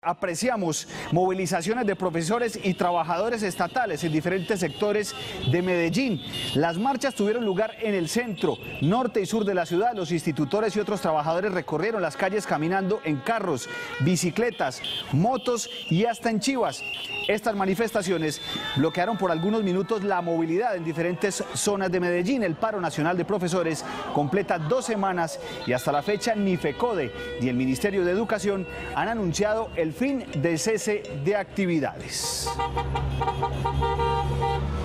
apreciamos movilizaciones de profesores y trabajadores estatales en diferentes sectores de Medellín. Las marchas tuvieron lugar en el centro, norte y sur de la ciudad. Los institutores y otros trabajadores recorrieron las calles caminando en carros, bicicletas, motos y hasta en chivas. Estas manifestaciones bloquearon por algunos minutos la movilidad en diferentes zonas de Medellín. El paro nacional de profesores completa 2 semanas y hasta la fecha ni FECODE ni el Ministerio de Educación han anunciado el fin del cese de actividades.